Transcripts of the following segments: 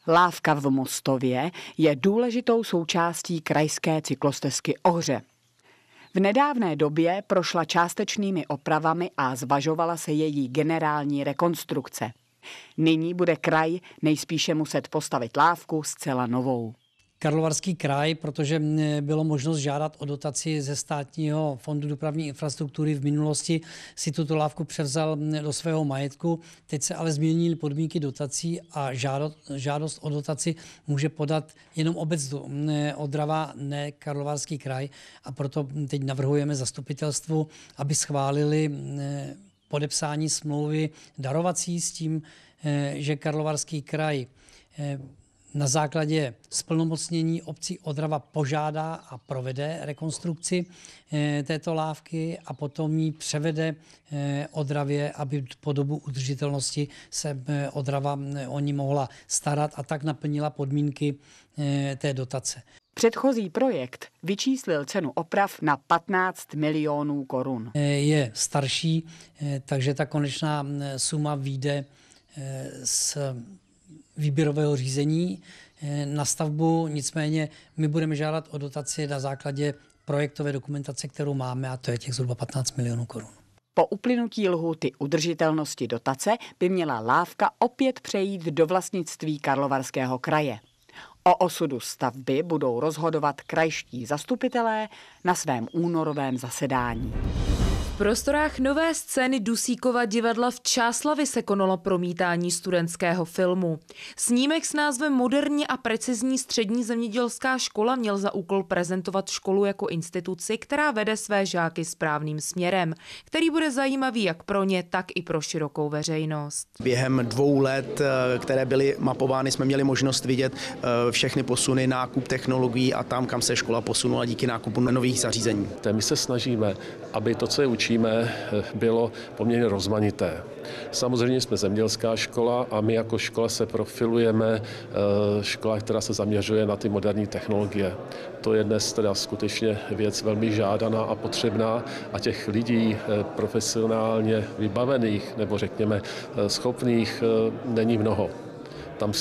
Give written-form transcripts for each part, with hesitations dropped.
Lávka v Mostově je důležitou součástí krajské cyklostezky Ohře. V nedávné době prošla částečnými opravami a zvažovala se její generální rekonstrukce. Nyní bude kraj nejspíše muset postavit lávku zcela novou. Karlovarský kraj, protože bylo možnost žádat o dotaci ze Státního fondu dopravní infrastruktury v minulosti, si tuto lávku převzal do svého majetku. Teď se ale změnily podmínky dotací a žádost o dotaci může podat jenom obec Odrava, ne Karlovarský kraj. A proto teď navrhujeme zastupitelstvu, aby schválili podepsání smlouvy darovací s tím, že Karlovarský kraj na základě splnomocnění obcí Odrava požádá a provede rekonstrukci této lávky a potom ji převede Odravě, aby po dobu udržitelnosti se Odrava o ní mohla starat a tak naplnila podmínky té dotace. Předchozí projekt vyčíslil cenu oprav na 15 milionů korun. Je starší, takže ta konečná suma vyjde z výběrového řízení na stavbu, nicméně my budeme žádat o dotaci na základě projektové dokumentace, kterou máme, a to je těch zhruba 15 milionů korun. Po uplynutí lhůty udržitelnosti dotace by měla lávka opět přejít do vlastnictví Karlovarského kraje. O osudu stavby budou rozhodovat krajští zastupitelé na svém únorovém zasedání. V prostorách nové scény Dusíkova divadla v Čáslavi se konalo promítání studentského filmu. Snímek s názvem Moderní a precizní střední zemědělská škola měl za úkol prezentovat školu jako instituci, která vede své žáky správným směrem, který bude zajímavý jak pro ně, tak i pro širokou veřejnost. Během 2 let, které byly mapovány, jsme měli možnost vidět všechny posuny, nákup technologií a tam, kam se škola posunula díky nákupu nových zařízení. My se snažíme, aby to, co je učíme, bylo poměrně rozmanité. Samozřejmě jsme zemědělská škola a my jako škola se profilujeme škola, která se zaměřuje na ty moderní technologie. To je dnes teda skutečně věc velmi žádaná a potřebná a těch lidí profesionálně vybavených nebo řekněme schopných není mnoho. Tam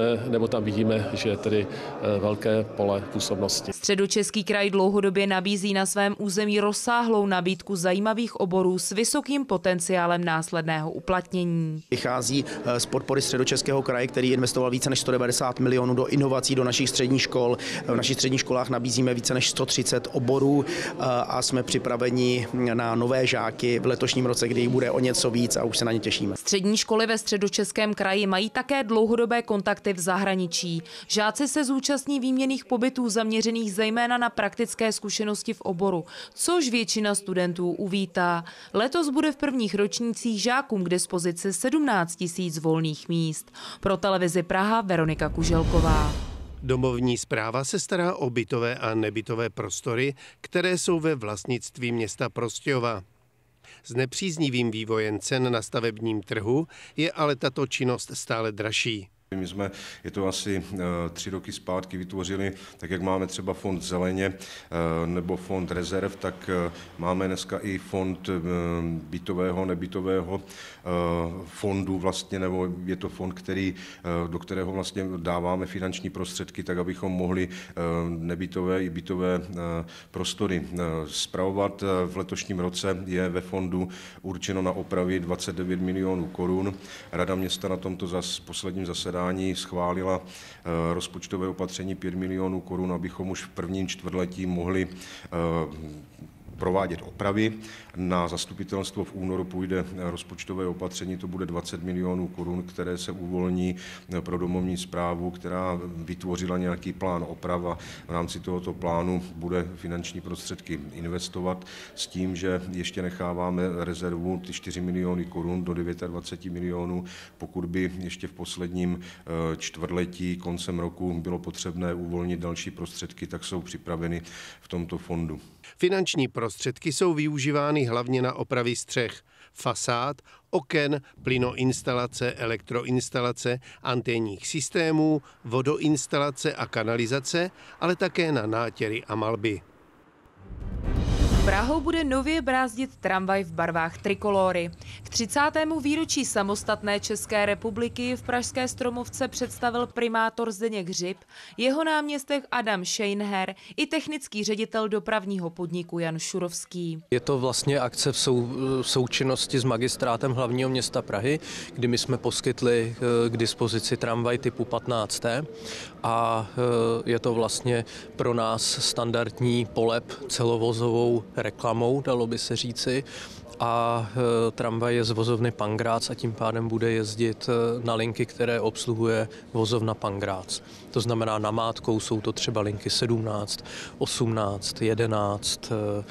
vidíme, že je tedy velké pole působnosti. Středočeský kraj dlouhodobě nabízí na svém území rozsáhlou nabídku zajímavých oborů s vysokým potenciálem následného uplatnění. Vychází z podpory Středočeského kraje, který investoval více než 190 milionů do inovací do našich středních škol. V našich středních školách nabízíme více než 130 oborů a jsme připraveni na nové žáky v letošním roce, kdy jich bude o něco víc a už se na ně těšíme. Střední školy ve Středočeském kraji mají také dlouhodobé kontakty v zahraničí. Žáci se zúčastní výměnných pobytů zaměřených zejména na praktické zkušenosti v oboru, což většina studentů uvítá. Letos bude v prvních ročnících žákům k dispozici 17 000 volných míst. Pro televizi Praha Veronika Kuželková. Domovní správa se stará o bytové a nebytové prostory, které jsou ve vlastnictví města Prostějova. S nepříznivým vývojem cen na stavebním trhu je ale tato činnost stále dražší. My jsme, je to asi 3 roky zpátky, vytvořili, tak jak máme třeba fond zeleně nebo fond rezerv, tak máme dneska i fond bytového, nebytového fondu vlastně, nebo je to fond, do kterého vlastně dáváme finanční prostředky, tak abychom mohli nebytové i bytové prostory spravovat. V letošním roce je ve fondu určeno na opravy 29 milionů korun. Rada města na tomto posledním zasedání schválila rozpočtové opatření 5 milionů korun, abychom už v prvním čtvrtletí mohli provádět opravy. Na zastupitelstvo v únoru půjde rozpočtové opatření, to bude 20 milionů korun, které se uvolní pro domovní správu, která vytvořila nějaký plán oprav a v rámci tohoto plánu bude finanční prostředky investovat s tím, že ještě necháváme rezervu ty 4 miliony korun do 29 milionů, pokud by ještě v posledním čtvrtletí koncem roku bylo potřebné uvolnit další prostředky, tak jsou připraveny v tomto fondu. Finanční prostředky jsou využívány hlavně na opravy střech, fasád, oken, plynoinstalace, elektroinstalace, anténních systémů, vodoinstalace a kanalizace, ale také na nátěry a malby. Prahou bude nově brázdit tramvaj v barvách trikolory. K 30. výročí samostatné České republiky v pražské Stromovce představil primátor Zdeněk Hřib, jeho náměstek Adam Scheinher i technický ředitel dopravního podniku Jan Šurovský. Je to vlastně akce v součinnosti s magistrátem hlavního města Prahy, kdy my jsme poskytli k dispozici tramvaj typu 15. A je to vlastně pro nás standardní polep celovozovou reklamou, dalo by se říci. A tramvaj je z vozovny Pankrác a tím pádem bude jezdit na linky, které obsluhuje vozovna Pankrác. To znamená, namátkou jsou to třeba linky 17, 18, 11,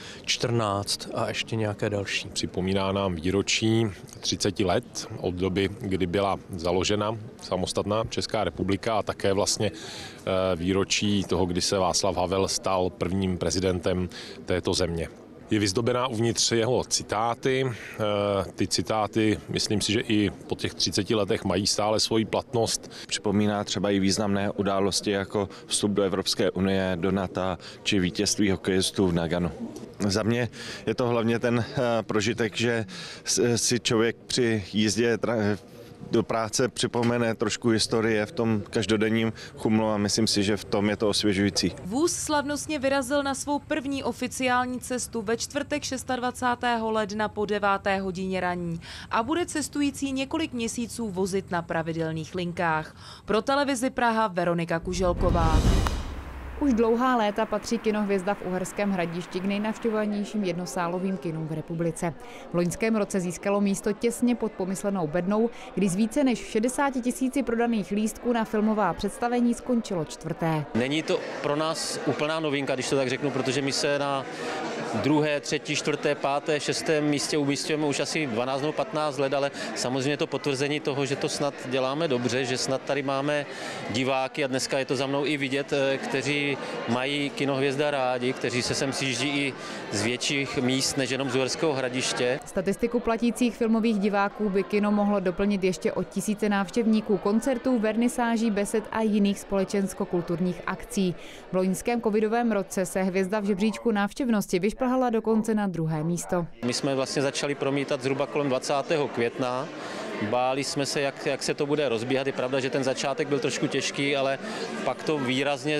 14 a ještě nějaké další. Připomíná nám výročí 30 let od doby, kdy byla založena samostatná Česká republika a také vlastně výročí toho, kdy se Václav Havel stal prvním prezidentem této země. Je vyzdobená uvnitř jeho citáty. Ty citáty, myslím si, že i po těch 30 letech mají stále svoji platnost. Připomíná třeba i významné události jako vstup do Evropské unie, do NATO či vítězství hokejistů v Naganu. Za mě je to hlavně ten prožitek, že si člověk při jízdě do práce připomene trošku historie v tom každodenním chumlu a myslím si, že v tom je to osvěžující. Vůz slavnostně vyrazil na svou první oficiální cestu ve čtvrtek 26. ledna po 9. hodině ranní a bude cestující několik měsíců vozit na pravidelných linkách. Pro televizi Praha Veronika Kuželková. Už dlouhá léta patří Kinohvězda v Uherském Hradišti k nejnavštěvovanějším jednosálovým kinům v republice. V loňském roce získalo místo těsně pod pomyslenou Bednou, kdy z více než 60 000 prodaných lístků na filmová představení skončilo 4. Není to pro nás úplná novinka, když to tak řeknu, protože my se na 2., 3., 4., 5., 6. místě umístujeme už asi 12 nebo 15 let, ale samozřejmě to potvrzení toho, že to snad děláme dobře, že snad tady máme diváky a dneska je to za mnou i vidět, kteří mají Kinohvězda rádi, kteří se sem sjíždí i z větších míst než jenom z Uherského Hradiště. Statistiku platících filmových diváků by kino mohlo doplnit ještě o tisíce návštěvníků koncertů, vernisáží, besed a jiných společensko-kulturních akcí. V loňském covidovém roce se hvězda v žebříčku návštěvnosti vyšplhala dokonce na 2. místo. My jsme vlastně začali promítat zhruba kolem 20. května. Báli jsme se, jak se to bude rozbíhat. Je pravda, že ten začátek byl trošku těžký, ale pak to výrazně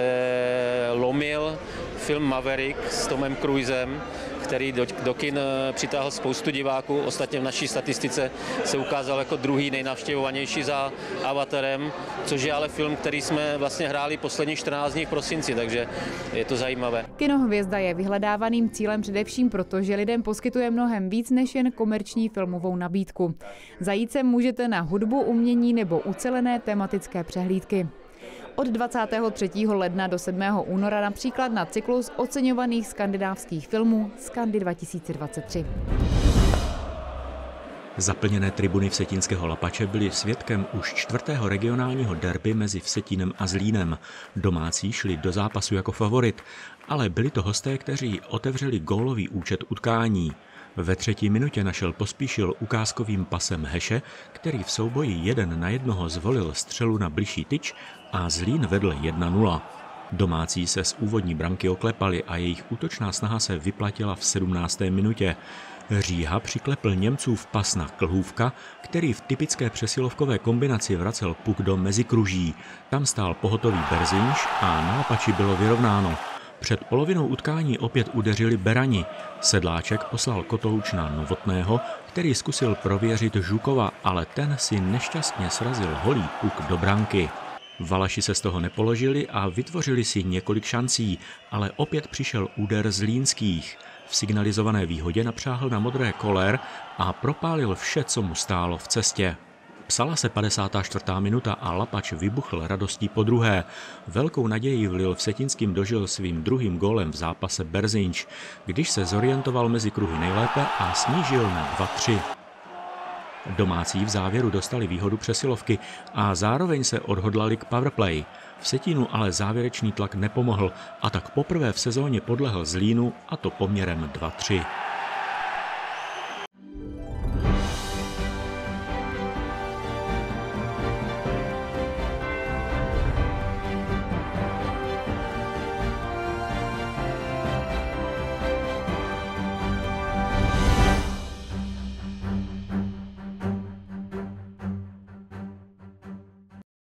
zlomil film Maverick s Tomem Cruisem, který do kin přitáhl spoustu diváků. Ostatně v naší statistice se ukázal jako druhý nejnavštěvovanější za Avatarem, což je ale film, který jsme vlastně hráli poslední 14 dní v prosinci, takže je to zajímavé. Kinohvězda je vyhledávaným cílem především proto, že lidem poskytuje mnohem víc než jen komerční filmovou nabídku. Zajít se můžete na hudbu, umění nebo ucelené tematické přehlídky. Od 23. ledna do 7. února například na cyklus oceňovaných skandinávských filmů Skandy 2023. Zaplněné tribuny vsetínského Lapače byly svědkem už 4. regionálního derby mezi Vsetínem a Zlínem. Domácí šli do zápasu jako favorit, ale byli to hosté, kteří otevřeli gólový účet utkání. Ve 3. minutě našel Pospíšil ukázkovým pasem Heše, který v souboji 1-1 zvolil střelu na bližší tyč a Zlín vedl 1-0. Domácí se z úvodní branky oklepali a jejich útočná snaha se vyplatila v 17. minutě. Říha přiklepl Němcův pas na Klhůvka, který v typické přesilovkové kombinaci vracel puk do mezikruží. Tam stál pohotový Berzinš a na Lapači bylo vyrovnáno. Před polovinou utkání opět udeřili Berani. Sedláček poslal kotouč na Novotného, který zkusil prověřit Žukova, ale ten si nešťastně srazil holý puk do branky. Valaši se z toho nepoložili a vytvořili si několik šancí, ale opět přišel úder zlínských. V signalizované výhodě napřáhl na modré Koller a propálil vše, co mu stálo v cestě. Psala se 54. minuta a Lapač vybuchl radostí po druhé. Velkou naději vlil Vsetínským dožil svým druhým gólem v zápase Berzinč, když se zorientoval mezi kruhy nejlépe a snížil na 2-3. Domácí v závěru dostali výhodu přesilovky a zároveň se odhodlali k powerplay. Vsetínu ale závěrečný tlak nepomohl a tak poprvé v sezóně podlehl Zlínu, a to poměrem 2-3.